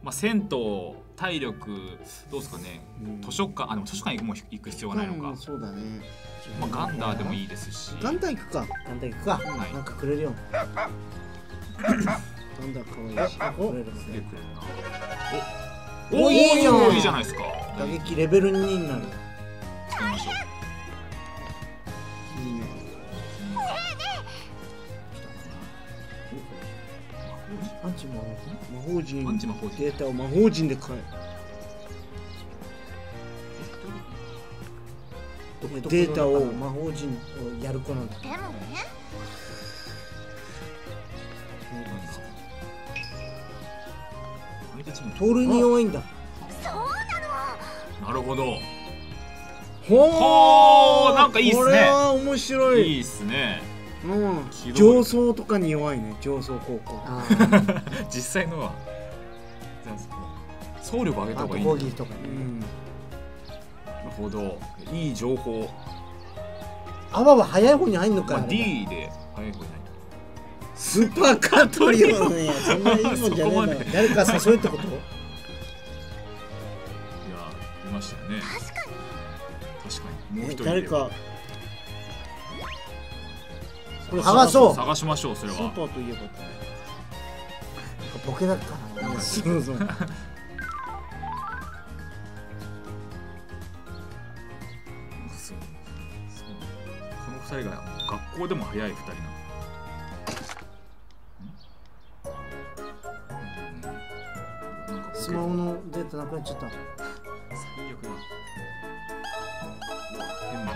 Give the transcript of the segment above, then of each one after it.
まあ銭湯、体力どうですかね。図書館、でも図書館も行く必要がないのか。 そうだね。 まあガンダーでもいいですし。 ガンダー行くか。 ガンダー行くか。なんかくれるよ。 ガンダー可愛いし。 くれるすげえくれるな。 お、いいじゃん。 いいじゃないですか。 打撃レベル2になる。 使いましょう。 いいね。 アンチ魔法人。 アンチ魔法人。 データを魔法人で買え。データを魔法陣をやる子なんだ。 でもね。 盗塁に弱いんだ。 そうなの。 なるほど。 ほー、なんかいいっすね。 これは面白い。 いいっすね。 うん。上層とかに弱いね。上層高校。 実際のは。総力上げた方がいい。 攻撃とかね。 なるほど。いい情報。 アバは早い方に入んのか。 D で早い方に入る。 スーパーカートリオね。そんないいもんじゃねえんだ。 誰か誘えってこと？いや、 いましたよね。確かに。もう一人。 誰か。 これ探そう。 探しましょう。それは。 スーパーといえば。 ボケだったな。 そうそう。 この2人が学校でも早い2人なの。 スマホのデータなくなっちゃった。 最悪だ。変な。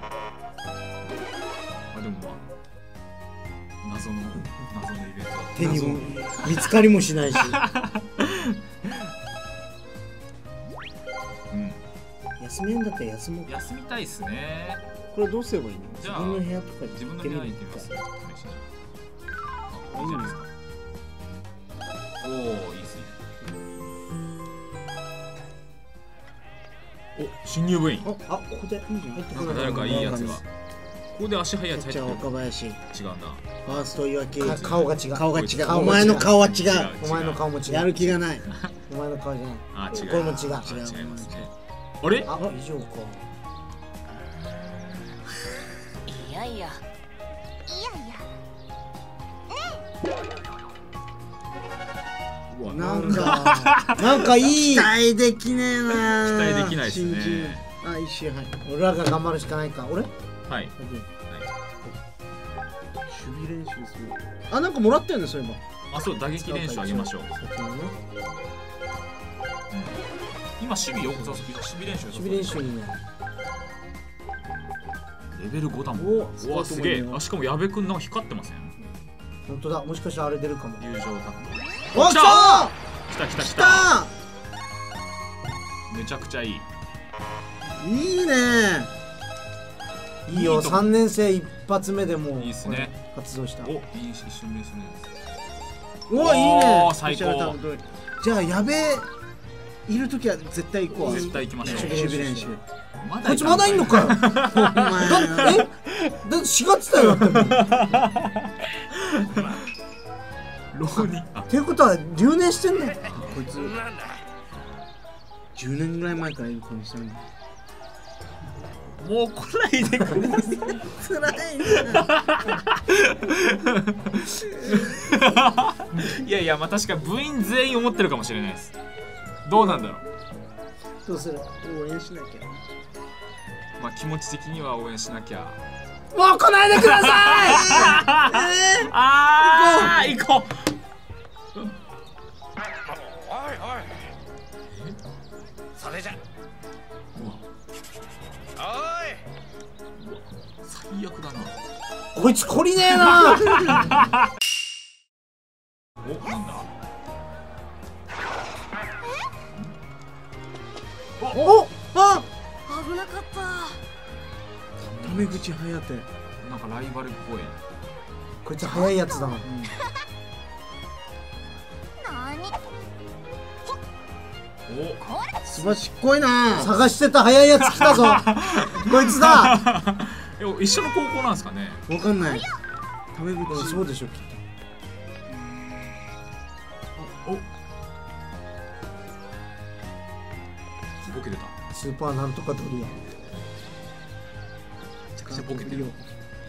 でもまあ謎のイベント。 手にも見つかりもしないし。休めんだったら休もう。 休みたいっすね。 これどうすればいいの？ じゃあ自分の部屋とか自分の部屋に行ってみます。試しに。いいじゃないですか。おお、いいっすね。お、新入部員。 ここで入ってくる。 なんか誰かいいやつが。ここで足速いやつ入ってくる。 若林。違うんだ。 ファースト岩木。 顔が違う。 顔が違う。お前の顔は違う。 お前の顔も違う。 やる気がない。 お前の顔じゃない。 あ、違う。 これも違う。 違いますね。あれ？ 以上か。 いやいや。 なんかいい。期待できねえな。 期待できないですね。 あ、一瞬はい。 俺らが頑張るしかないか。俺？ はい。 守備練習する。あ、なんかもらったよね、そういえば。 あ、そう、打撃練習あげましょう。今守備よく守備練習。 守備練習にね。 レベル5だもん。おお、すげえ。あ、しかも矢部くんなんか光ってません？ 本当だ。もしかしたらあれ出るかも。 友情タック。お、来た！ 来た。めちゃくちゃいい。 いいね。 いいよ。3年生一発目でもういいですね。 発動した。 お、いい一瞬目ですね。 お、いいね。 最高。 じゃあやべえいるときは絶対行こう。 絶対行きましょう。 守備練習。 こいつまだいんのかよ。だって4月だよ。 浪人。 っていうことは留年してんだよ。 こいつ10年ぐらい前からいるかもしれない。 もう来ないでください。 辛い。 いやいや、まあ確か部員全員思ってるかもしれないです。どうなんだろう。 どうする？ 応援しなきゃ。 まあ気持ち的には応援しなきゃ。 もう来ないでください。 ああ、行こう。 おいおい。それじゃ。おい。 最悪だな。 こいつ懲りねえな。 お、なんだ。 お、あ、 危なかった。 タメ口颯。 なんかライバルっぽい。 こいつ早いやつだな。 なに？ お、 すばしっこいな。 探してた早いやつ来たぞ。こいつだ。 一緒の高校なんですかね。 わかんない。タメ口。 そうでしょきっお、 ケてた。めスーパーなんとかドリアン。 ちゃくちゃボケてる。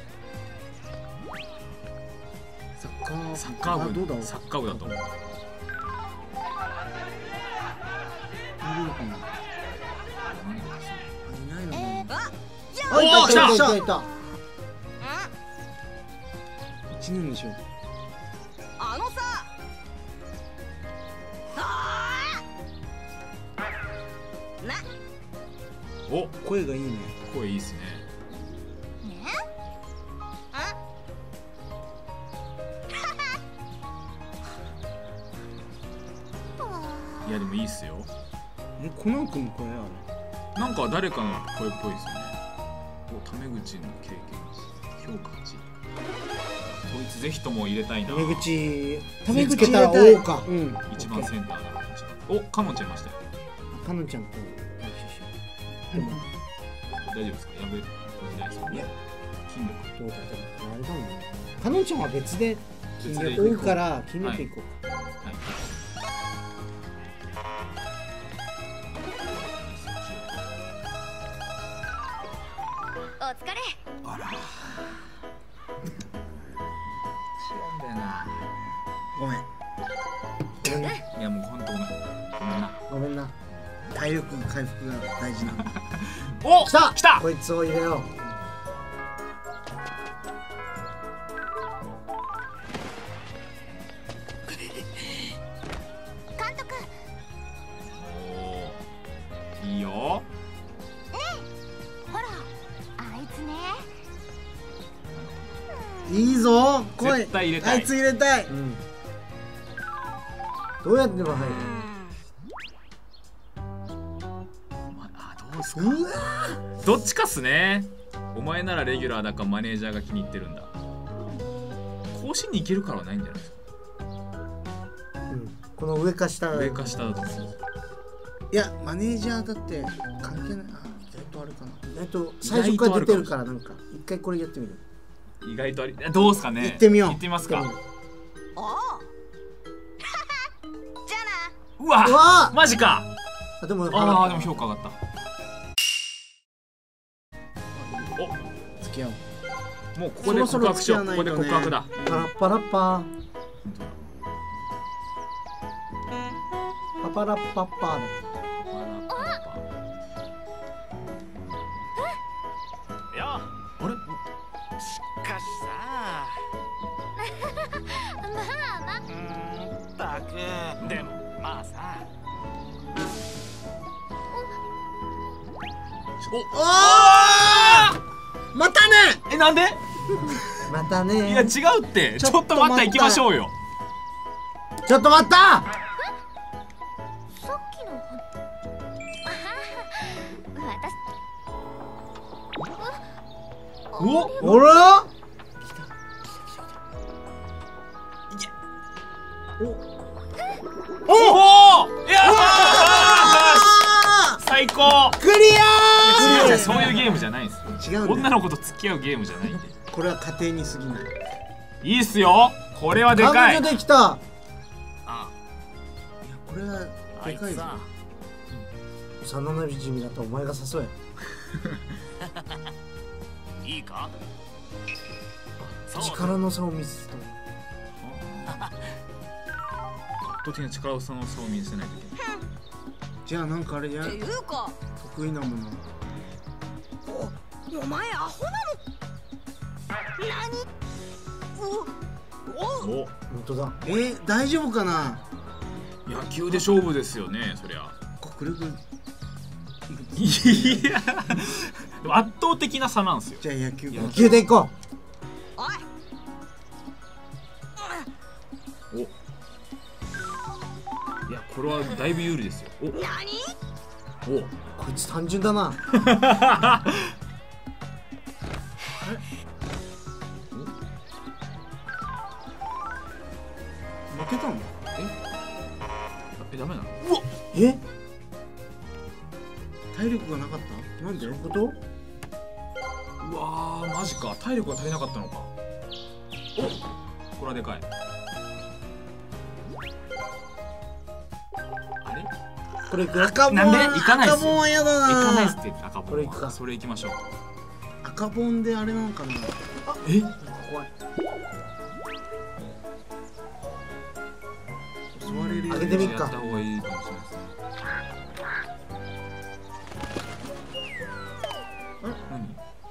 サッカーサッカー部どうだろう。 サッカー部だと思う。 いるのかな。いないのかな。 あ、 あ、いたおー来たいたいたいた。一年でしょ。 あのさあーなお、 声がいいね。 声いいっすね。 ねあいやでもいいっすよ。 コナン君の声あなんか誰かの声っぽいですよね。お、タメ口の経験値評価値。こいつぜひとも入れたいな。 る。タメ口見つけたら入れ王か。うん。 一番センターだ。お、カモンちゃいましたよ。 かのんちゃんと練習しよう。でも大丈夫ですか？やべえ。これないですよ。 いや筋力。 どうだったの？あれだもんね。かのんちゃんは別で別で追うから筋力いこうか。 はい。 お疲れ。 あら。違うんだよな。 ごめん。ごめんね。 いやもうほんとごめん。ごめんな。 ごめんな。体力回復が大事な。 お、 来た。 来た。 こいつを入れよう。 監督。 おー、いいよ。 ほらあいつね。 いいぞ。来い。 絶対入れたいあいつ入れたい。うん。どうやっても入る。 あ、どうすか。 うわどっちかっすね。お前ならレギュラーだかマネージャーが気に入ってるんだ。甲子園に行けるからはないんじゃないですか。 ー。うん。この上か下。 上か下だと思う。 いやマネージャーだって関係ない。あ、意外とあるかな。最初から出てるからなんか一回これやってみる。 意外とあり、どうすかね。 行ってみよう。 行ってみますか。 おお。じゃあな。 うわうわマジか。 あでもああでも評価上がった。お、 付き合おう。 もうここで告白しよう。ここで告白だ。 パラッパラッパー。パパラッパッパーだ。 よあれ？ しかしさまあな。 たくでもまあさおまたね。 え、なんで？ またね。 いや違うって。ちょっと待った、行きましょうよ。 ちょっと待った。 さっきの私お、 おら。 おお、いやあ最高。 クリアー。 そういうゲームじゃないんですよ。 違うんだよ。 女の子と付き合うゲームじゃないんで。 これは家庭に過ぎない。 いいっすよ。これはでかい。 彼女できた。 あいやこれはあでかいぞ。 いつさ幼なじみだったお前が誘え。 いいかそう力の差を見せた。 圧倒的な力の差を見せないといけない。 じゃあなんかあれやっていうか得意なもの。 お前アホなの。何？ お、 本当だ。大丈夫かな。 野球で勝負ですよね、そりゃ。 国力。 いや、でも圧倒的な差なんですよ。 じゃあ野球で行こおい。 お、いや、これはだいぶ有利ですよ。 何？ お、 う。こいつ単純だな。負けたの？ ダメなの？ え？体力がなかった？なんで？そういうこと？ うわー、マジか。体力が足りなかったのか。お、これはでかい。あれ？ これいく赤なんでボン行かないっすよ赤ボンは嫌だな。 行かないっすって赤ボンこれ行くかはそれ行きましょう。 赤ボンであれなのかな。 え怖い。襲われるよ。 上げてみっかやった方がいいかもしれないですね。何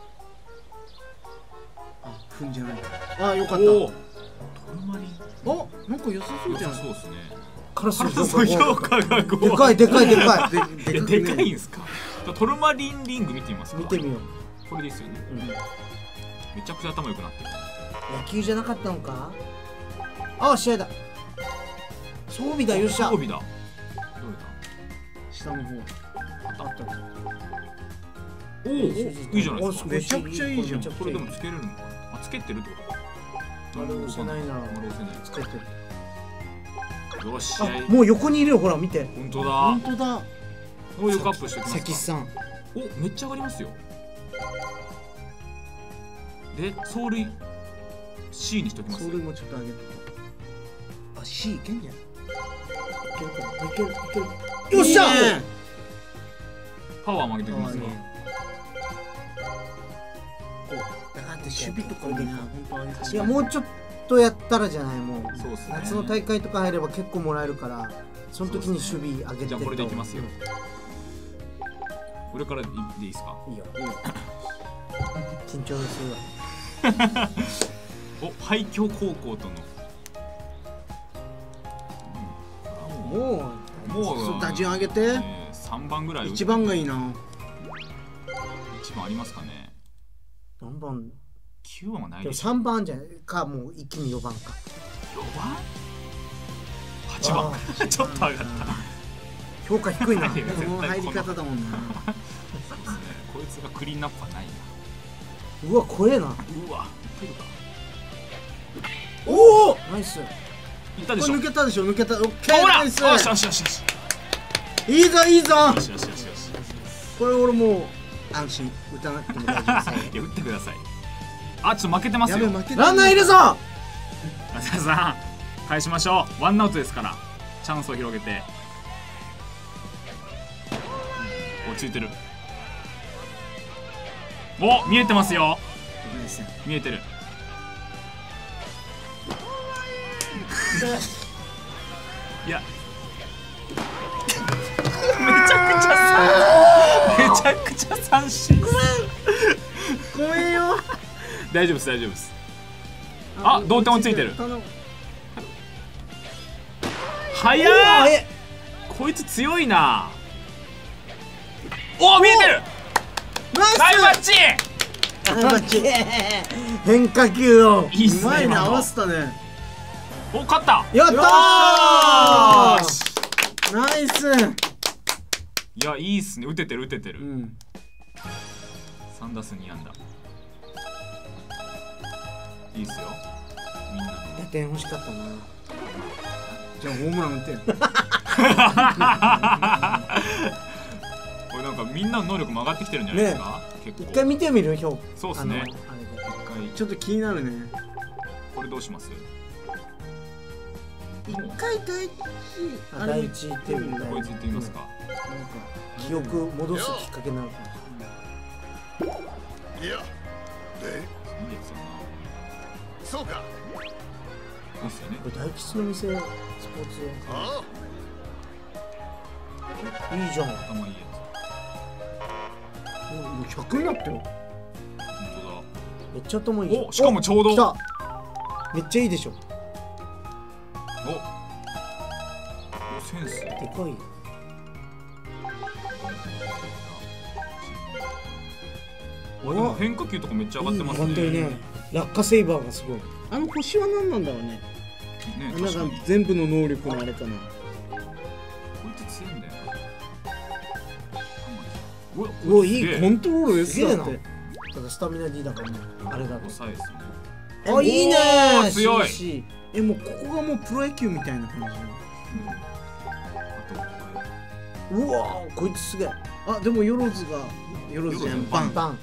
あ、踏んじゃない。あ、よかった。 おおトルマリンお、なんか良さそうじゃん。 良さそうですね。 カラスカラスの評価が5 でかいでかいでかい。 いやでかいんすか。トルマリンリング見てみますか。 見てみよう。 これですよね。めちゃくちゃ頭良くなってる。 野球じゃなかったのか。あ、試合だ。装備だ、よっしゃ。 装備だ。どれだ。 下の方。 あったね。 おおいいじゃないですか。 めちゃくちゃいいじゃん。 これでもつけれるのかな。あつけてるってこと。 丸押せないなら丸押せない。 つけてる。 よし試合。 あ、もう横にいるよ、ほら見て。 本当だ。 本当だ。 能力アップしておきますか。 関さん。 おめっちゃ上がりますよ。で走塁 C にしときます。 それもちょっと上げとこう。あ、C いけんじゃん。 いけるか。いけるいける。 よっしゃ。 パワーも上げておきますか。 だって守備とかもね、本当上げて。 いや、もうちょっとやったらじゃない、もう。 そうですね。 夏の大会とか入れば結構もらえるから、その時に守備上げてって。 じゃあこれでいきますよ。これからでいいですか。 いいよ。緊張するわ。 お廃墟高校との。 もうもう打順上げて。 3番ぐらい。 一番がいいな。 一番ありますかね。 何番 9番はないでもでしょ。 3番じゃないか、もう一気に4番か。 4番8番ちょっと上がった。 評価低いな。 いやこの入り方だもんな。 そうですね。こいつがクリーンナップはないな。 うわ、怖えな。 うわいけるか。 おお。 ナイス。 いったでしょ。 抜けたでしょ。抜けた。オッケー。 ほらよナイス。 しよしよしよしいいぞいいぞ。 よしよしよしよし。 これ俺もう安心。打たなくても大丈夫さ。 いや打ってください。あちょっと負けてますよ。 やべ負けた。 ランナーいるぞ。 松田さん返しましょう。ワンアウトですからチャンスを広げて。落ち着いてる。お見えてますよ。見えてる。いやめちゃくちゃ三振。 ごめんよ。 大丈夫です大丈夫です。あ同点追いついてる。 頼む。 早っ。こいつ強いな。お見えてる。ナイスマッチ。 バッチ。 変化球を。 いいっすねうまいね。 今の合わせたね。 お勝った。 やったよーし。 ナイス。 いやいいっすね。打ててる打ててる。 うん。 3打数2安打。いいっすよ。みんなの。 打点欲しかったな。 じゃあホームラン打ってよ。 これなんかみんなの能力も上がってきてるんじゃないですか。結構。 一回見てみるよ。 そうっすね。 あれで。 一回ちょっと気になるね。 これどうします？ 一回第一あ、第一っていうね。 こいつ行ってみますか。 記憶戻すきっかけになるかも。 いやでいいやつだな。 そうか。 いいっすよね。 これ大吉の店、スポーツあ屋。いいじゃん。 頭いいやもう100になったよ。 つ。本めっちゃ頭いいじゃん。 おしかもちょうど来た。めっちゃいいでしょ。 当だ。おセンス。 でかい。 でも変化球とかめっちゃ上がってますね。 本当にね。落下セイバーがすごい。 あの星は何なんだろうね。 ねなん確かに。 か全部の能力のあれかな。 こいつ強いんだよな。 うわ、いいコントロールですすげえな。 だって。 ただスタミナ D だからね。あれだと。 抑えですね。 あ、いいねー。 強い CC もうここがもうプロ野球みたいな感じ。 うわー、こいつすげえ。 あ、でもヨロズがヨロズじゃん。バン。 バン。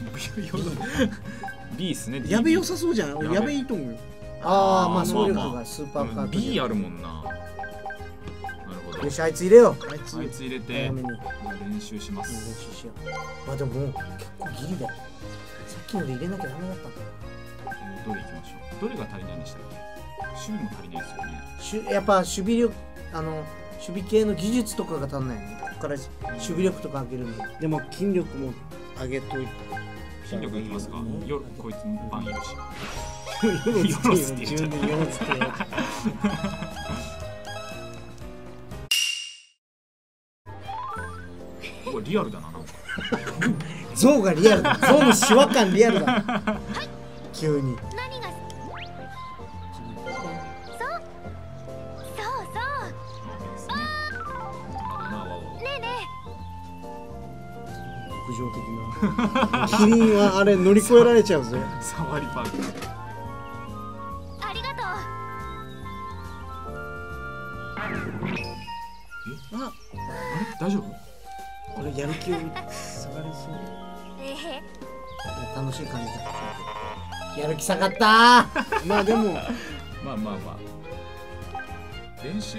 B っすね。 やべ良さそうじゃん。俺やべやべいいと思うよ。 ああ、まあ、 まあ走力まあがスーパーカート。 B あるもんな。なるほど。 よし、あいつ入れよう。 あいつあいつ入れて早めに練習しま練す。 習しよう。まあでももう結構ギリだよ。さっきので入れなきゃダメだったんだよ。 どれ行きましょう。どれが足りないんでしたっけ？守備も足りないですよね。 やっぱ守備力、守備系の技術とかが足んないね。ここから守備力とか上げるの。 でも筋力も上げといて。 筋力いきますか？こいつバンいるし。 ヨロスって言っちゃった自分でヨロスって言っこれリアルだな、なんか。 象がリアルだ。象のシワ感リアルだ。急に。 何がねえね牧場的な。キリンはあれ乗り越えられちゃうぜ。 サファリパーク。 ありがとう。 あれ大丈夫？ これやる気を下がりそう。 楽しい感じだ。やる気下がったー。 まあでもまあまあまあ。練習。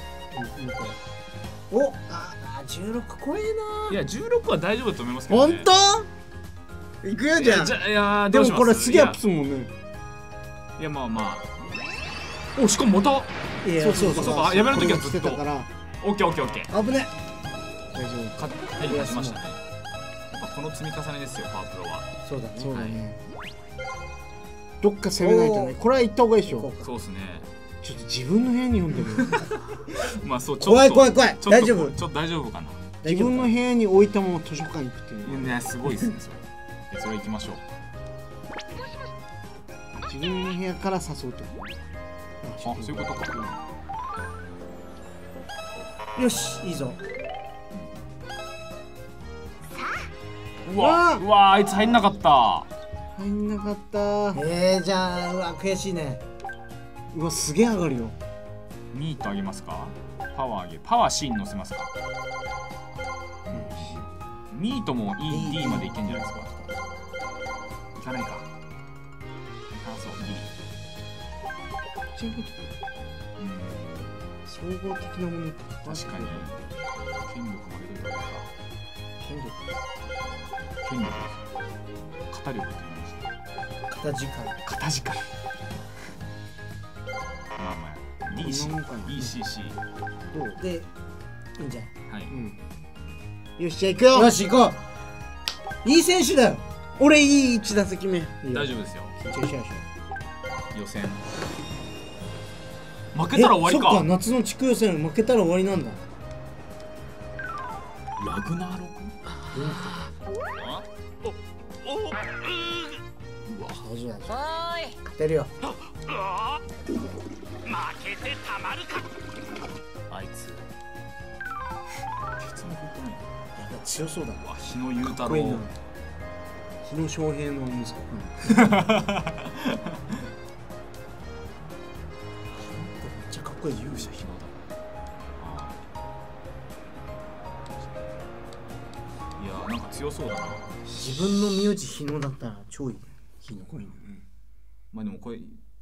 お、16怖えないや16は大丈夫だと思いますけどね。 本当？いくよじゃあ。 いやでもこれすげえアップいするもんね。 やまあまあ。お、しかもまた。そうかやめるときはずっと。 から。 オッケーオッケーオッケー。 危ね。大丈夫。 手に立ちましたね。やっぱこの積み重ねですよ、パワープロは。 そうだね。 そうだね。どっか攻めないとね。これは行った方がいいでしょ。 そうですね。 ちょっと自分の部屋に読んでる。 まあそう、ちょっと怖い怖い怖い。大丈夫。 ちょっと大丈夫かな。 自分の部屋に置いたまま図書館行くっていうね。 いやすごいですねそれ。それ行きましょう。 自分の部屋から誘うと。 あ、そういうことか。 よし、いいぞ。 うわあいつ入んなかった。 入んなかった。 じゃあ、うわ、悔しいね。 うわ、すげえ上がるよ。 ミートあげますか？パワー上げ、パワー C に乗せますか？ミートも ED までいけんじゃないですか？いかないか。あ、そう、D。 総合的なもの。 確かに。権力も上げといた方がいいか。 権力。 権力です。肩力って言いました。 肩力。 肩力。まあまあ。DC。ECC。 どう？ で、いいんじゃない？ はい。 よし、じゃあ行くよ。 よし、行こう。いい選手だよ。 俺いい1打席目。 大丈夫ですよ。 緊張しちゃうでしょ。 予選。負けたら終わりか。 そっか、夏の地区予選負けたら終わりなんだ。 ラグナーロク？ うわ、大丈夫だ。 おーい。 勝てるよ。 負けてたまるか。 あいつ。鉄の振ってない。 強そうだわ。 わ、日野雄太郎。 かっこいいな。日野翔平の息子かな。 めっちゃかっこいい。 勇者日野だ。いやーなんか強そうだな。 自分の名字日野だったら超いい。 日野こいいね。 まあでもこれ。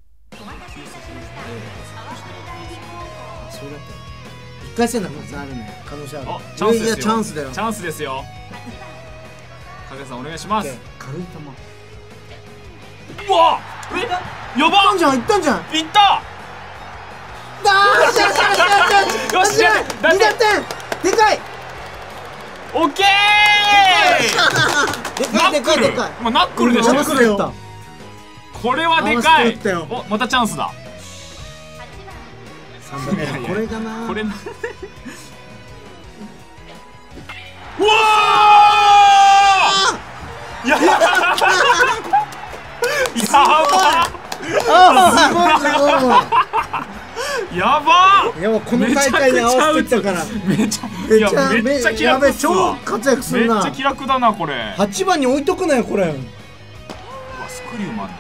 あ、そうだったよ。1回戦だからあるね。可能性ある。 あ、チャンスですよ。 いやチャンスだよ。 チャンスですよ。影さんお願いします。 軽い球。 うわ、やばいったんじゃん、いったんじゃん。 いったよし、だって 2打点。でかい。 オッケー。 でかいでかいでかい。 まあナックルでしょ。 ナックルだった。 これはでかい。 合わせて打ったよ。 お、またチャンスだ。 3打目。これかな。 これな。うわー。やば。やば。 いや、この大会に合わせてきたから。 めっちゃ気楽っすわ。 超活躍するな。 めっちゃ気楽だなこれ。 8番に置いとくなよこれ。 うわ、スクリューマンだ。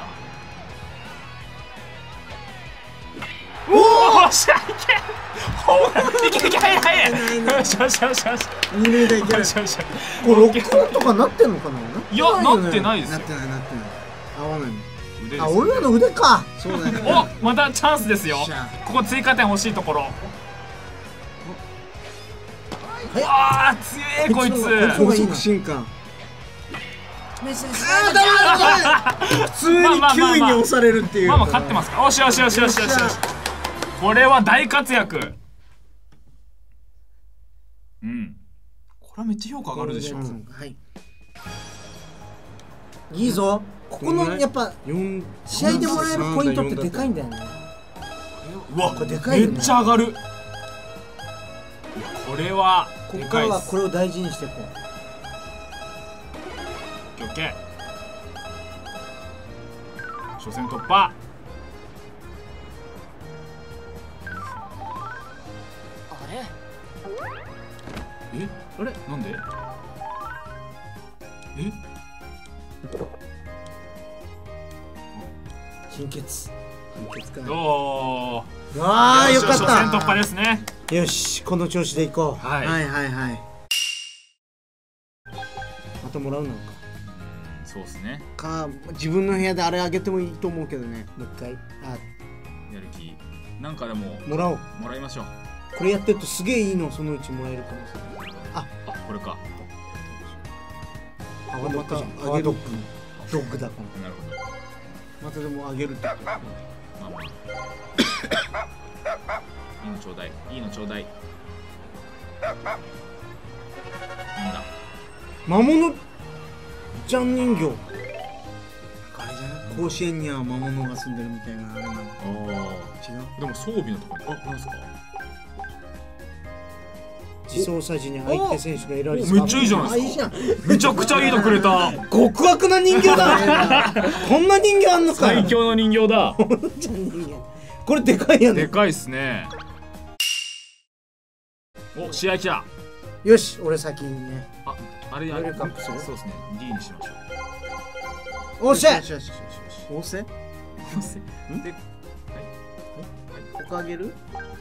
おお、しゃいけ。ほら、いけいけ、早い早い。よしよしよしよし。 二塁でいける。 よしよし。 これ6本とかなってんのかな。 いや、なってないですよ。 なってないなってない。合わないの。 腕です。 あ、俺らの腕か。 そうだね。 お、またチャンスですよ。ここ追加点欲しいところ。 ああ強えこいつ。 高速進化。普通に9位に押されるっていう。 まあまあ勝ってますか。よしよしよしよしよしよし。これは大活躍。うん。これはめっちゃ評価上がるでしょ。 はい。 いいぞ。ここのやっぱ試合でもらえるポイントってでかいんだよね。 うわ、 これでかいよね。 めっちゃ上がる。これはここからはこれを大事にしていこう。 オッケー。初戦突破。え、 あれなんで？え？ 貧血か。 おー。 ああよかっ初戦突た。 破ですね。 よし、この調子でいこう。 はい。 はいはいはい。 またもらうのか。 そうですね。 か自分の部屋であれあげてもいいと思うけどね。 もう一回。 やる気。なんかでももらおう。 もらいましょう。 これやってるとすげえいいのそのうちもらえるかもしれない。 あ、これか。 パワードッグじゃん。パワードッグ。ドッグだから。 なるほど。 またでもあげるってこと。 まあまあ。いいのちょうだい。いいのちょうだい。なんだ。 魔物ちゃん人形。 あれじゃない？甲子園には魔物が住んでるみたいなあれなの。 ああ。 違う？ でも装備のところに。あ、なんすか。 自走車時に相手選手の選りめっちゃいいじゃないですか。めちゃくちゃいいのくれた。 極悪な人形だ。こんな人形あんのか。 最強の人形だ。 ちゃん人形。これでかいやね。 でかいっすね。お、試合来た。 よし、俺先にね。 あ、あれレベルカップする？ そうですね。D にしましょう。 おっしゃ。 よしよしよしよし。押せ？ で、はい。 他あげる？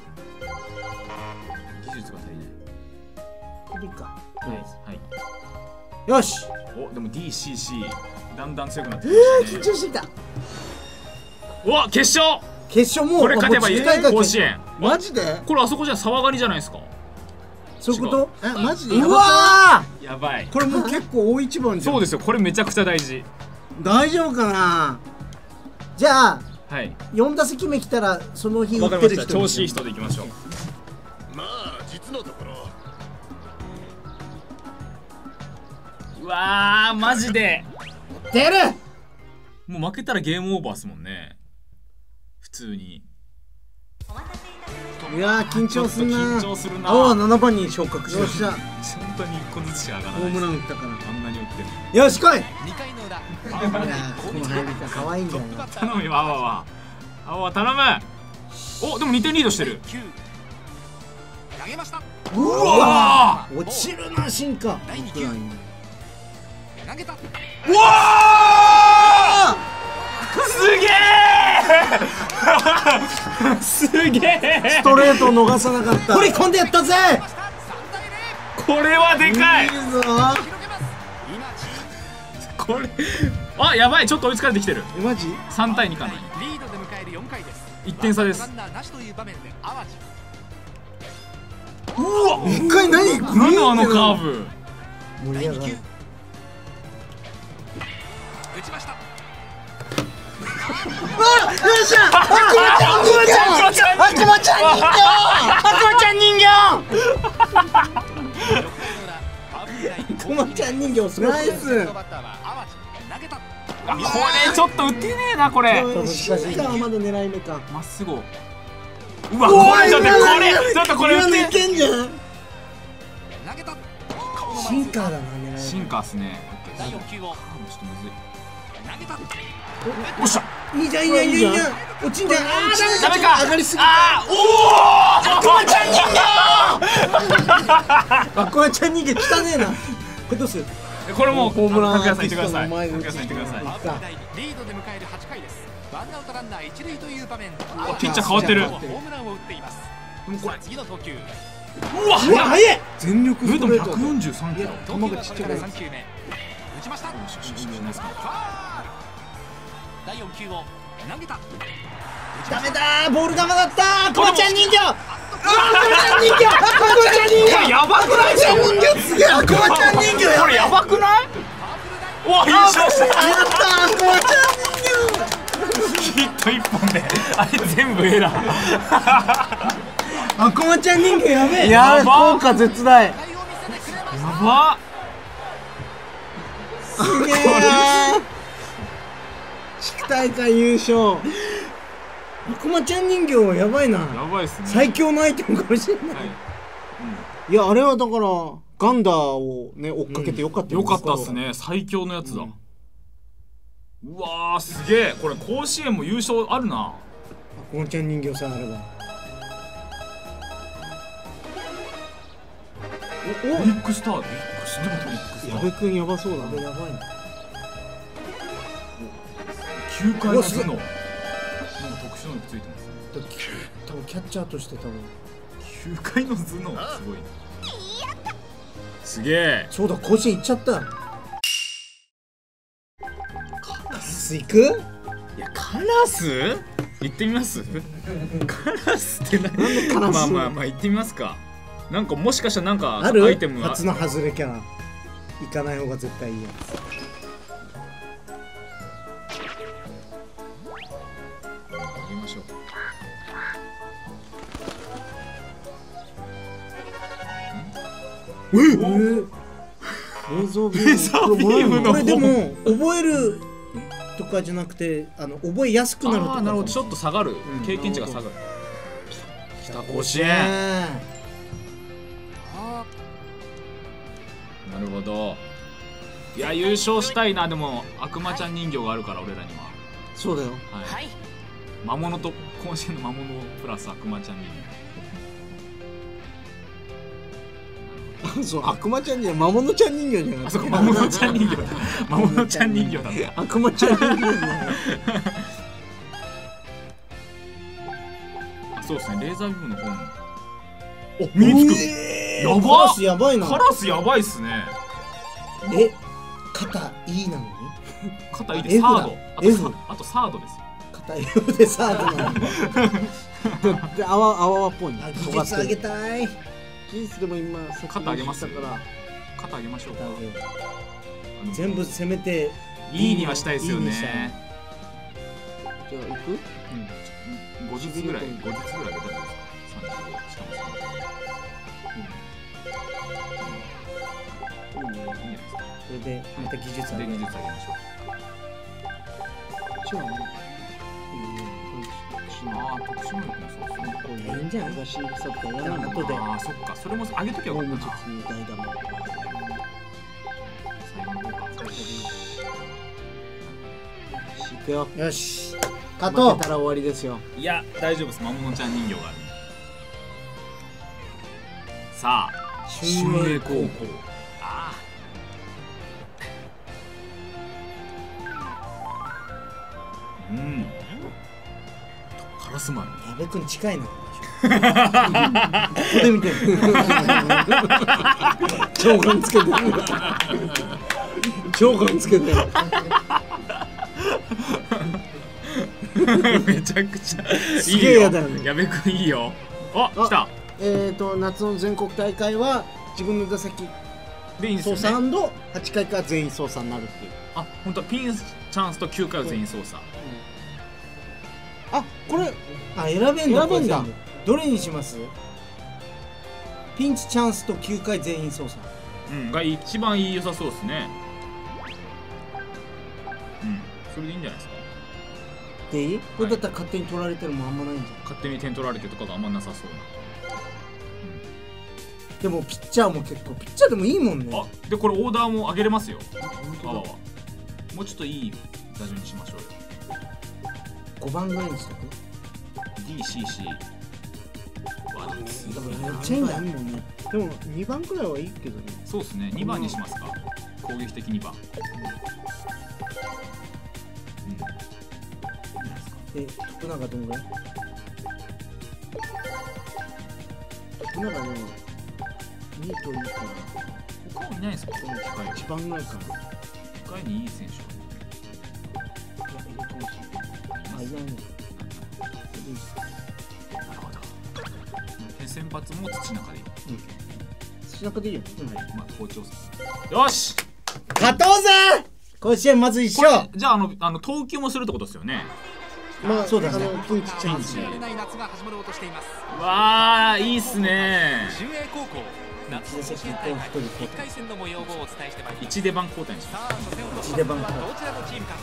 技術が足りない。 いいか。 はい。はい。 よし。 お、でも DCC だんだん強くなってきましたね。 緊張してきた。 うわ、決勝。 決勝もうこれ勝てばいい。 もう近いから甲子園。 マジで？ これあそこじゃ沢狩りじゃないですか。 そういうこと？ マジで？ うわやばい。 これもう結構大一番じゃん。 そうですよ。これめちゃくちゃ大事。 大丈夫かな？ ー。じゃあはい。 4打席目来たらその日打わかりました。 ってる人。 調子いい人でいきましょう。 まあ実のところうわー、マジで。 出る。 もう負けたらゲームオーバーっすもんね。普通に。 いやー緊張するな。 緊張するな。 青は7番に昇格しよっしゃ。 本当に1個ずつしか上がらホームないです。 ラン打ったから。 あんなに打ってる。 よし来い。 2回の裏いやーこの入り方可愛いんだよね。 頼むよ、アワは。アワ頼む。お、でも2点リードしてる。 9投げました。 うわ落ちるな進化。 第2球投げた。 ー。うわー。すげえ。すげえ。 ストレートを逃さなかった。 振り込んでやったぜ。 これはでかい。 いいぞ。 広げます。 これ。あ、やばい、ちょっと追いつかれてきてる。 マジ？ 3対2かな。 リードで迎える4回です。 1点差です。 ランナーなしという場面で淡路。 うわ。 一回何？ なんであのカーブ。 第2球盛り上がる。 打ちました。 よっしゃ。 悪魔ちゃん悪魔ちゃん人形。悪魔ちゃん人形。 6回の裏パワフルライン悪魔ちゃん人形すごい。 ナイス。 バッターは淡路投げた。 あ、これちょっと打てねえな、これ。 難しい。進化はまだ狙い目か。 まっすぐ。うわ、これちょっとこれちょっとこれ今の打って。 いけんじゃん。 投げた。 シンカーだな狙い目。 シンカーっすね。 第4球をちょっとむずい。 投げた。 おっしゃ。 いいじゃんいいじゃんいいじゃん。落ちんじゃん。 ダメか。 上がりすぎ。 あー、おお。悪魔ちゃん人悪魔ちゃん人形汚ねえな。これどうする？ 形。これもうホームラン拓也さん言ってください。 アーティストの前拓で也さん言ってください。 パワフルラインリードで迎える8回です。ワンアウトランナー1塁という場面。 ピッチャー変わってる。 ホームランを打っています。さあ次の投球。 うわ、 うわ早い。 全力スでもトレート。 143キロ。 投球がこれから3球目。打ちました。 よしよしよしよしナイスカット。 第4球を投げた。 ダメだー。ボール球だったー。悪魔ちゃん人形。悪魔ちゃん人形。悪魔ちゃん人形。 やばくないですか。 すげえ、悪魔ちゃん人形やこれやばくない？うわ優勝した。 やったー、悪魔ちゃん人ヒット1本であれ全部エラー。 形。悪魔ちゃん人形やべえ。 やば効果絶大。 やばっ。 すげえ。地区大会優勝。悪魔ちゃん人形やばいな。 やばいっすね。 最強のアイテムかもしれない。 はいいや、あれはだからガンダーをね追っかけてよかった。 よかったっすね。最強のやつだ。うわーすげえ。これ甲子園も優勝あるな。 悪魔ちゃん人形さえあれば。 ビッグスター。ビッグスター。 矢部くんやばそうだね。やばいな。 球界の頭脳。なんか特殊能力ついてますね。 多分キャッチャーとして多分。 球界の頭脳すごいな。すげえ。 そうだ、甲子園行っちゃった。カラス行く？ いやカラス行ってみます？カラスって何？ なんでカラス？ まあ行ってみますか。なんかもしかしたらなんかある？ アイテム初の外れキャラ行かない方が絶対いいやつ。 あげましょう。 映像ビーム。 レーザービームのこれでも覚えるとかじゃなくて覚えやすくなるとか。 ああなるほど。ちょっと下がる。経験値が下がる。来た甲子園。なるほど。いや優勝したいな。でも悪魔ちゃん人形があるから俺らには。 そうだよ。 はい。魔物と甲子園の魔物プラス悪魔ちゃん人そう、悪魔ちゃん人形、魔物ちゃん人形じゃな形。あい。 そこ魔物ちゃん人形だ。魔物ちゃん人形だった。 悪魔ちゃん人形あそうですね。レーザービームの本。お身につく。やばっ。 カラスやばいな。 カラスやばいっすね。 肩 E なのに肩いいです。 F だサード。 F あとサードですよ。 肩 F でサードなのにで、あわっぽいね。 技術あげたい。 技術でも今肩あげますから。 肩あげましょうか。 全部攻めていいにはしたいですよね。 じゃあ行く ？5ずつぐらい。5ずつぐらい出たんですか？35。しかも35。いいんじゃないですか。 それでまた技術あげる。 で技術あげましょう。 じゃあああ特殊能力もそうですね。 いいんじゃない？後で。 ああそっか。それも上げときゃよかったな。 最後の方か。行くよ。よし。勝とう。負けたら終わりですよ。 いや大丈夫です。魔物ちゃん人形がある。さあ春英高校。ああ。カラスマン。 矢部君近いな。ここで見てる。長眼つけてる。長眼つけてる。 めちゃくちゃすげえやだよね。 矢部君いいよ。あ来た。 夏の全国大会は自分の打席でいいんですよ操ね。 作8回から全員操作になるっていう。 あ本当はピンチャンスと9回を全員操作。 あ、これ選べんだ。 選べんだ。 どれにします？ピンチチャンスと9回全員操作。 が一番良さそうですね。それでいいんじゃないですか。 でいい？これだったら勝手に取られてるもんあんまないんじゃん。 勝手に点取られてとかがあんまなさそうでもピッチャーも結構ピッチャーでもいいもんね。 な。あでこれオーダーも上げれますよ。あわわもうちょっといい打順にしましょうよ。 5番ぐらいにしとく。 DCC はめっちゃいいんだ。 でも2番くらいはいいけどね。 そうですね。2番にしますか。攻撃的2番。 で徳永どんぐらい？ 徳永でも2といいから他もいないですか。この機械 1番ぐらいかな。 機械にいい選手いないね。 なるほど。先発も土中でいい。 しなくていいよ。 まあ好調っす。よし。 勝とうぜ。甲子園まず一これ勝。 じゃあ投球もするってことですよね。 まあそうだね。ピンチチャンス。 忘れない夏が始まろうとしています。 わあいいっすね。 中英高校夏の甲子園大会1回戦の模様をお伝えしてまいります。 1出番交代にします。 さあ初戦を突破するのはどちらのチームか。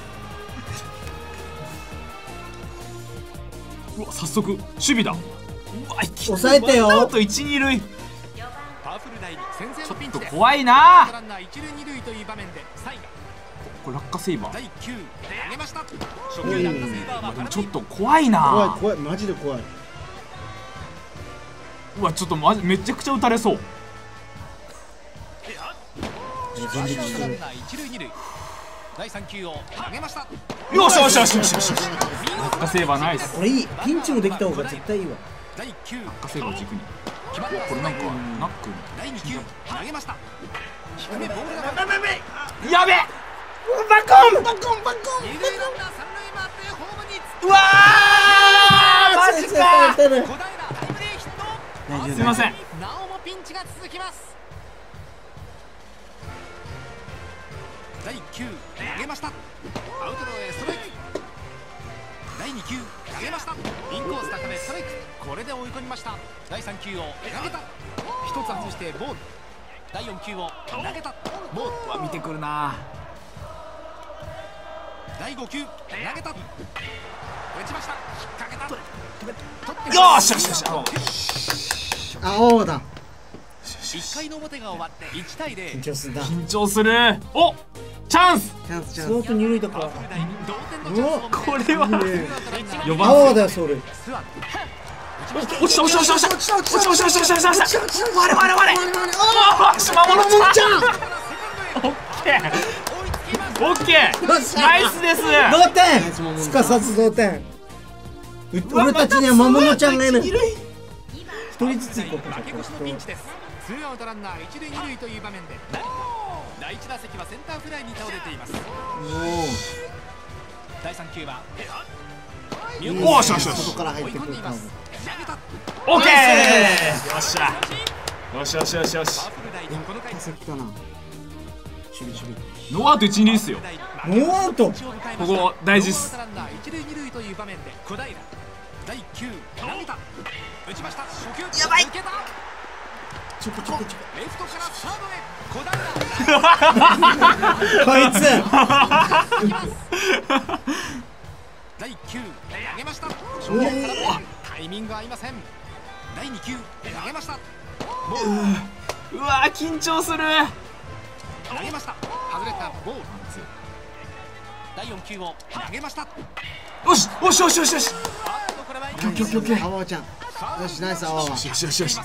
うわ早速守備だ。うわいき抑えてよ。 あと1、2塁。 パワフル第2先制ちょっのピンチです。 と怖いな。 ランナー一塁二塁という場面でサイがこれ落下セーバー。 第9投げました。初球落下セーバーはでもちょっと怖いな。 怖い怖いマジで怖い。 うわちょっとマジめちゃくちゃ打たれそう。 ランナー一塁二塁第3球を投げました。 よしよしよしよしよし。落下セーバーナイス。 これいい。ピンチもできた方が絶対いいわ。 第9 落下セーバーを軸に。 決まった。 これなんかナック第2球投げました。低めボールがやべ。 バコンバコンバコ二塁ランナー三塁回ってホームにうわーマジか。 小平タイムリーヒット。 すいません。 なおもピンチが続きます。第9投げました。アウトローへストライク。第2球投げました。インコース高めストライク。これで追い込みました。第3球を投げた。一つ外してボール。第4球を投げた。ボール。 うわ見てくるな。 第5球投げた。打ちました。引っ掛けた。 よーしよしよし。 青だ。 1回の表が終わって1対0。 緊張するな。 緊張する。おチャンス。 チャンスチャンス。その後二塁だから。 同点のチャンスをこれは4番青だよそれ。 落ちた落ちた落ちた落ちた落ちた落ちた落ちた落ちた落ちた落ちた。我々我々。おお島本ちゃん。オッケーオッケーナイスです。 同点。すかさず同点。俺たちには魔物ちゃんがいる。一人ずつ行こうか。 負け越しのピンチです。ツーアウトランナー一塁二塁という場面で第1打席はセンターフライに倒れています。第3球はおおしよしよし。 外から入ってくるかも。 オッケー。よっしゃ。よしよしよしよし。 打席かな。守備守備。 ノーアウト1、2塁ですよ。 ノーアウト。 ここ大事っす。 ランナー一塁二塁という場面で小平第9投げた。打ちました。初球やばい。抜けた。 ちょこちょこちょこ。 レフトからサードへ小平こいつ。 第9投げました。初球からタイミング合いません。第2球投げました。 うわー緊張する。 投げました。外れたボール。第4球を投げました。 よしよしよしよしよし。 これはオッケーオッケーオッケー。 青葉ちゃん。よしナイス青葉。 よしよしよしよし。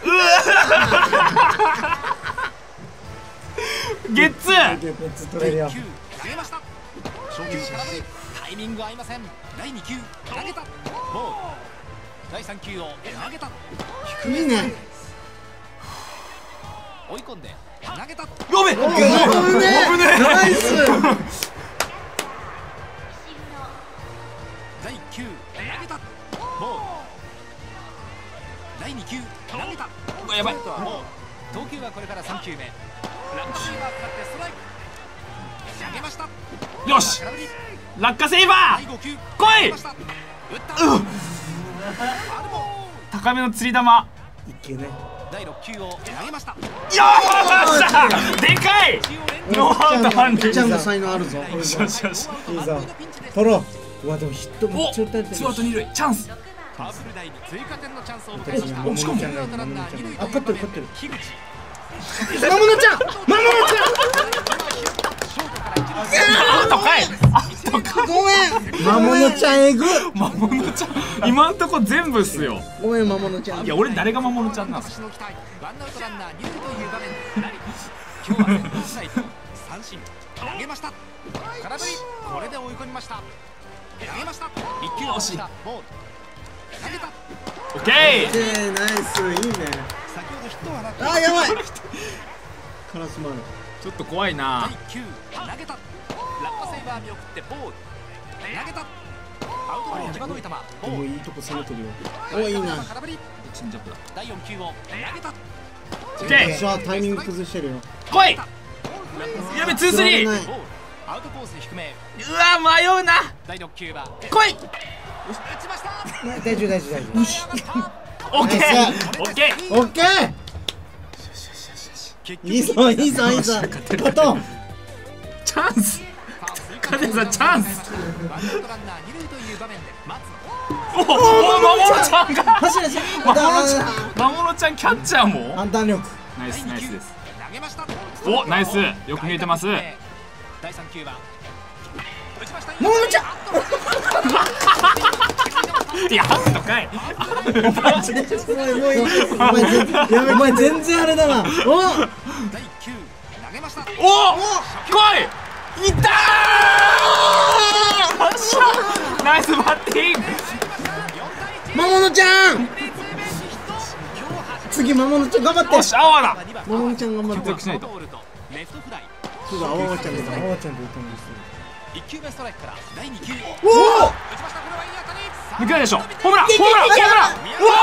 ゲッツー。 ゲッツ取れるよ。 9投げました。初球空振り。タイミング合いません。第2球投げた。ボール。第3球を投げた。 いいね。 追い込んで投げた。 やべ。危ねえ。 ナイス。 第9投げた。ボール。第2球投げた。 やばい。 投球はこれから3球目。ランドセーバー使ってストライク。投げました。 よし。落下セーバ第5球ー。来い。 打った。 高めの釣り球。 一球ね。 第6球を投げました。 よっしゃ。でかい。ノーアウト満塁。 ちゃんの才能あるぞ。 よしよしよし。 いいぞ。取ろう。うわでもヒットめおっちゃ打たれてる。 ツーアウト2塁チャンス。 パワフル第2追加点のチャンスを迎えました。 おしかもツーアウトランナー二塁というあ勝ってる勝ってる。 樋口。 魔物ちゃん魔物ちあとかい。あとか。 ゃんごめん魔物ちゃんえぐ。 魔物ちゃん今んとこ全部っすよ。 ごめん魔物ちゃん。 いや俺誰が魔物ちゃんなんすか。 ワンアウトランナー二塁という場面で今日は先頭フライと三振。投げました。空振り。これで追い込みました。投げました。一球押したボール。投げた。 オッケー。 ナイスいいね。 先ほどヒットはなくあやばい。カラスマル。 ちょっと怖いな。 第9投げた。落下セーバー見送ってボール。投げた。 アウトロー際どい球ボールもういいとこ攻めてるよ。おいいな。 空振りチェンジアップだ。 第4球を投げたオッケー。 じゃあタイミング崩してるよ。 来い。やべ、ツースリー。 ない。 アウトコース低めうわ、迷うな。 第6球は来い。 打ちました大丈夫大丈夫大丈夫。よし。 オッケナイー。オッケー。 オッケー。いいぞいいぞいいぞ。パトン。 チャンス。カズヤさん、チャンス。 ワンアウトランナー2塁という場面で松おお、マモロちゃんが。 走れ走れ。 マモロちゃんキャッチャーも。 判断力。 ナイスナイスです。 投げましたお、ナイス。よく見えてます。 第3球は打ちましたマモロちゃん。 いや、ハッとかい。 お前全然あれだな。お。 第1球投げましたお、来い。いったー。ナイスバッティング。 マモノちゃん。次マモノちゃん頑張って。 よし、アワだ。 マモノちゃん頑張って。 活躍しないと。 レフトフライそうだ、アワちゃんだ。アワちゃんでいいと思うんですよ。 1球目ストライクから第2球おお。 打ちましたこれはいい当たり抜けないでしょ。ホームラン、ホームラン、ホームラン。うわ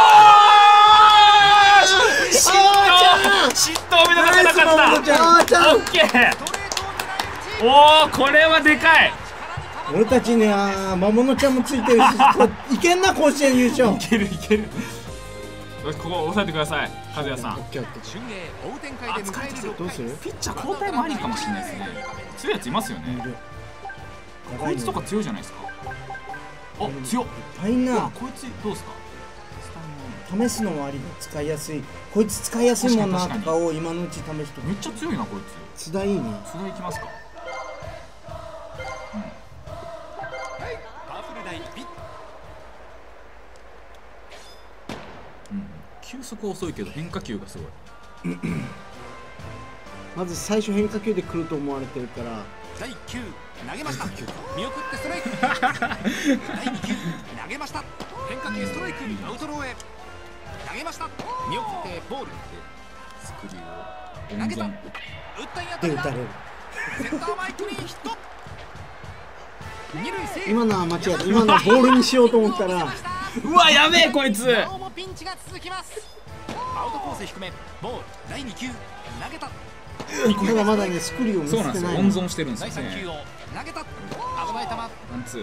ー。失投見なかった。 アワちゃん。 オッケー。おお、これはでかい。 俺たちには魔物ちゃんもついてるし、いけんな甲子園優勝。 いけるいける。よし、ここ押さえてください、和也さん。 俊英追う展開で迎えるどうする？ ピッチャー交代もありかもしれないですね。強いやついますよね。こいつとか強いじゃないですか。あ、強っ。 いいな。 こいつどうですか。 試すのもありで使いやすい。こいつ使いやすいもんなとかを今のうち試しとく。 めっちゃ強いなこいつ。 津田いいね。 津田いきますか。球速遅いけど変化球がすごい。 まず最初変化球で来ると思われてるから。 第1球投げました。見送ってストライク。第2球投げました。変化球ストライクアウトローへ投げました。見送ってボール。 スクリューを投げた。打ったんやったで打たれる。 センター前クリーンヒット。二塁セーフ。 今のは間違えた。今のはボールにしようと思ったら。 うわ、やべえこいつ。 なおもピンチが続きます。アウトコース低めボール。第2球投げた。 これがまだねスクリューを見せてない。 そうなんですよ。温存してるんです第よ 3球をね。 投げた。危ない球ワンツー。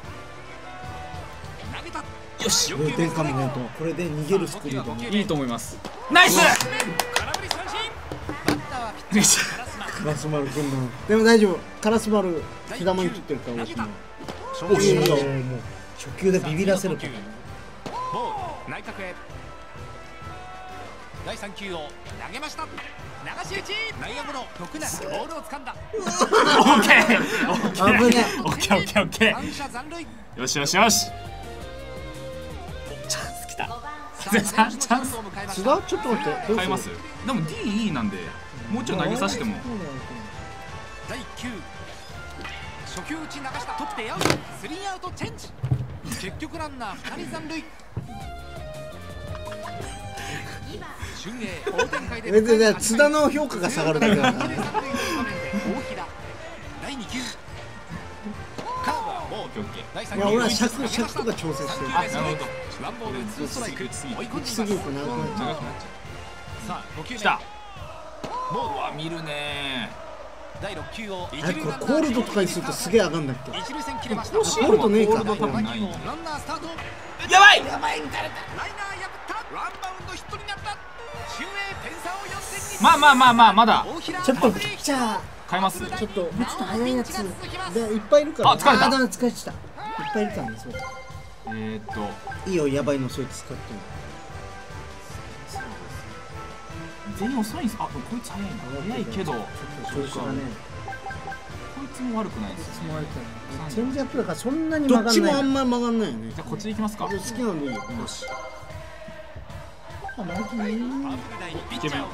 投げた。 よし。 0点かもねと。これで逃げるスクリューで。 いいと思います。ナイス。 空振り三振。バッターはピッチャーカラスマ。 カラスマルくんな。でも大丈夫。カラスマル手玉に切ってるから。 おしもう初球でビビらせるから。 ボール内角へ。第3球を投げました。流し打ち。内野ゴロ。徳永ボールを掴んだ。 オッケー。オッケー。 危ねオッケーオッケーオッケ三者残塁。 ー。よしよしよし。チャンスきた。チャンス。 津田ちょっと待って。 変えます。でも DE なんでもうちょっと投げさせても。 第1球初球打ち流した。取ってアウト。スリーアウトチェンジ。結局ランナー2人残塁。俊英追う展開で別に津田の評価が下がるだけだからね。 大平。第2球カーブはボール。第3球いや俺は尺とか調整してる。 あ、なるほど。 ワンボールツーストライク。追い込んでいます。 すぎると長くなっちゃう。 長くなっちさあ5球目ゃう。来た。 ボール。 うわ、見るね第6球をあれこれコールドとかにするとすげえ上がんだっけ。 一塁線切れました。 ー。 コールドねえかコールド多分ないんで。 ランナースタート。 やばい。 ライナー破った。ワンバウンドヒットになった。俊英点差を4点に。 まだ大平ちょっとピッチャー変えます。 ちょっと早いやつでいっぱいいるから。 あ疲れただ疲れちゃった。いっぱいいるからね。そういいよやばいのそいつ使っても。 全員遅いんです。あ、こいつ早いな。早いけど、こ調子がね。 いつも悪くないです。 チェンジアップだからそんなに曲がんない。どっちもあんまり曲がんないよね。 じゃあこっちでいきますか。 好きなんでいいよ。よし。玉木。 イケメン。どんぐらい曲が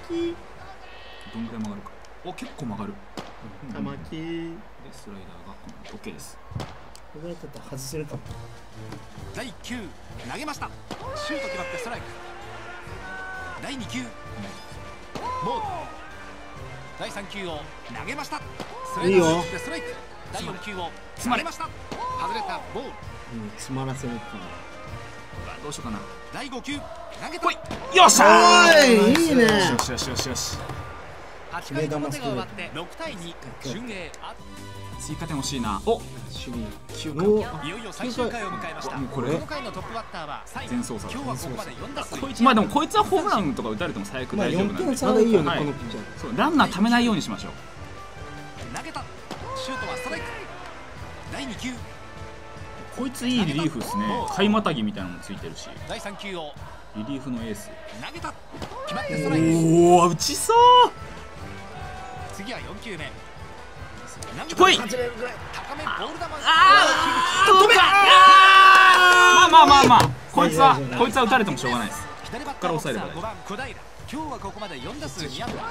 るか。お、結構曲がる。 玉木。 でスライダーが OK です。 これだったら外せるかも。 第1球投げました。シュート決まってストライク。第2球ボール。第3球を投げました。スライダーを打ってストライク。第4球を投げました。外れたボール。 詰まらせるかどうしようかな。 第5球投げた。 ほい、よっしゃー。 おいいいね。 よしよしよしよし。 8回の表が終わって6対2、順英追加点欲しいな。お、 守備 9回。 いよいよ最終回を迎えました。 もうこれこの回のトップバッターはサイ全走者。 今日はここまで4打数まあでもこいつはホームランとか打たれても最悪まあ4 大丈夫なんで。 点差がいいよね、 はいこのピッチャー。 そう、ランナー貯めないようにしましょう。 投げた。シュートはストライク。第2球。 こいついいリリーフですね。買いまたぎみたいなのもついてるし。 第3球をリリーフのエース。 投げた。決まってストライク。 おお、打ちそう。 次は4球目。 ほい。 高めボール球。 どうか。まあまあまあまあ、こいつは打たれてもしょうがないです。 左バッターボックスは5番小平。今日はここまで4打数2安打。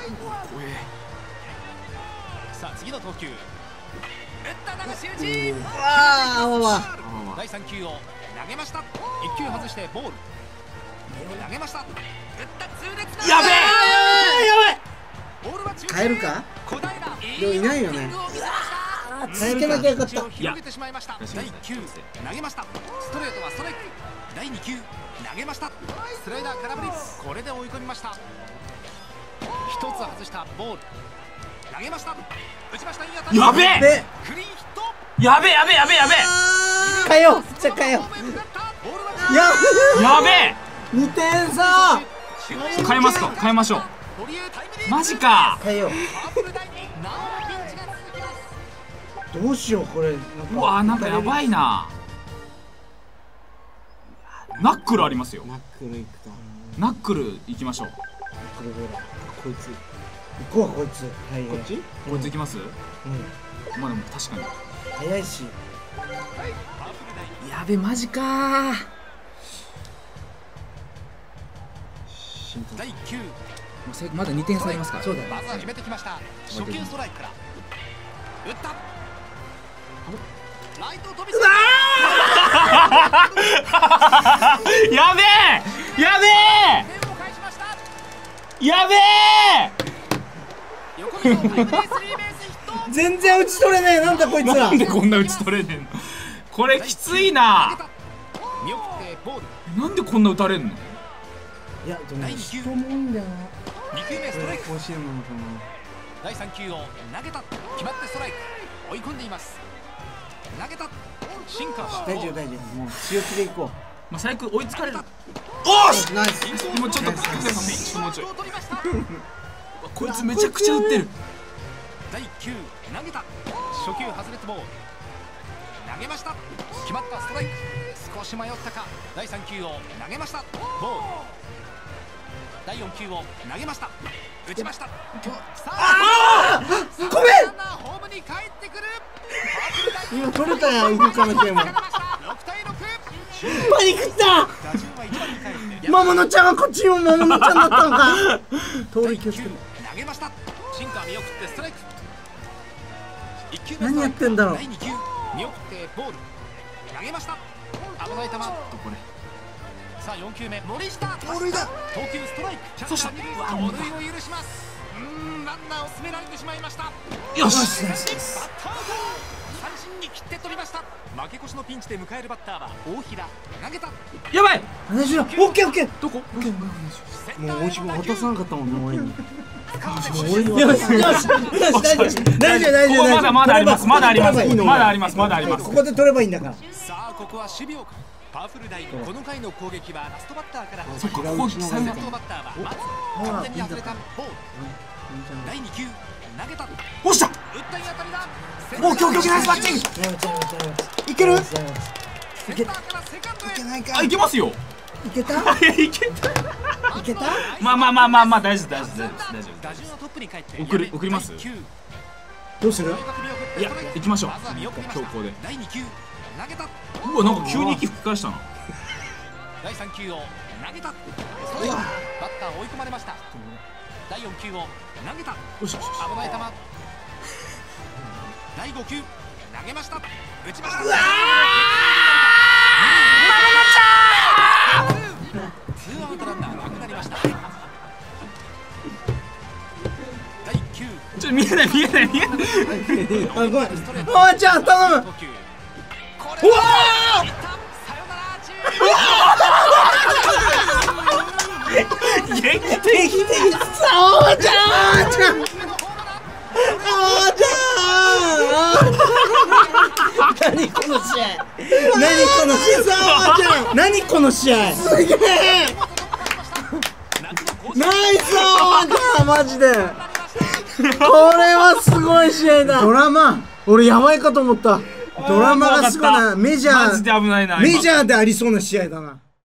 さあ次の投球。打った流し打ち。 あわ第3球を投げました。1球外してボール。投げました。打った痛烈な。 やべえ。 ボールは中変えるか。 小平。 でもいないよね。続けなきゃよかった。 広げてしまいました。第1球投げました。ストレートはストライク。第2球投げました。スライダー空振り。これで追い込みました。1つ外したボール。投げました。打ちました。いい当たり。 やべえ。 クリーンヒット。 やべえやべえやべえやべ変えよう。じゃあ変えよう。やえ。やべえ。 2点差。 変えますか。変えましょう。マジか。 変えよう。どうしようこれ。 うわー、なんかやばいな。ナックルありますよ。 ナックルいくか。 ナックル行きましょう。 ナックルどうだ。こいつ。行こうこいつ。はい。こっち？ こいつ行きます。 うん。 まあでも確かに。 早いし。 やべ、マジか。 第1球。 まだ2点差ありますから。 そうだね。 まずは決めてきました。初球ストライクから打った。ライト飛びすぎ。 やべえやべえ点を返しました。 やべ横溝タイムリースリーベースヒット。 全然打ち取れねえ。なんだこいつえ。なら。 んでこんな打ち取れねえの。これきついな。 見送ってボール。 なんでこんな打たれんの。 いやでも第2球人もいいんだよな。 2球目ストライク。 甲子園なのか第3球を投げた。決まってストライク。追い込んでいます。投げた。シンカーな。大丈夫大丈夫。もう強気でいこまあ最悪追いつかれる。おし。 う。ナイス。 もうちょっと、もうちょい。 を取りました。 こいつめちゃくちゃ打ってる。 第1球投げた。初球外れてボール。投げました。決まったストライク。少し迷ったか。第3球を投げました。ボール。第4球を投げました。打ちました。さあ、 ごめん。 ランナーホームに帰ってくる。 今取れたやん。動かなきゃ今。 6対6。 パニックった。 打順は1番に帰って魔物ちゃんはこっちにも魔物ちゃんだったのか。盗塁気をつけて。 投げました。シンカー見送ってストライク。1球目何やってんだろう。 第2球見送ってボール。投げました。危ない球。 これ。 さあ4球目森下。 盗塁だ。 投球ストライク。キャッチャー二塁盗塁を許します。ランナーを進められてしまいました。 よし。 バッターアウト。三振に切って取りました。負け越しのピンチで迎えるバッターは大平。投げた。 やばい。 大丈夫。オッケーオッケー。 どこ。 もう大島渡さなかったもんね俺に。 よしよしよし大丈夫大丈夫大丈夫。 まだあります。まだあります。 取ればいいのまだあります。まだあります。 ここで取ればいいんだから。 さあここは守備をパワフルダイブ。この回の攻撃はラストバッターからそっか、ここ先頭バッターはまず完全に外れたボール。第2球投げた。 おっしゃ。 打ったい当たりだ。 お、強ナイスバッチング。 いける。 センターからセカンドへ。 いけないか。 あ、いけますよ。 いけた。 いけた。 いけた。 まあ大丈夫大丈夫。 打順はトップに帰って送ります。 どうする。 いや、行きましょう。強行で。 第2球投げた。 うわ、なんか急に息吹き返したな。 第3球を投げた。ストライク。バッター追い込まれました。第4球を投げた。 よしよし。 危ない球。第5球投げました。打ちました。ツーアウトランナーなくなりました。第1球。 ちょっと見えない。 あ、ごめん。おーちゃん頼む。 うわー。 劇的おばちゃん何この試合何この試合すげえナイスおばちゃんマジでこれはすごい試合だ。ドラマ俺やばいかと思った。ドラマがすごいな。メジャーマジで危ないな。 メジャーでありそうな試合だな。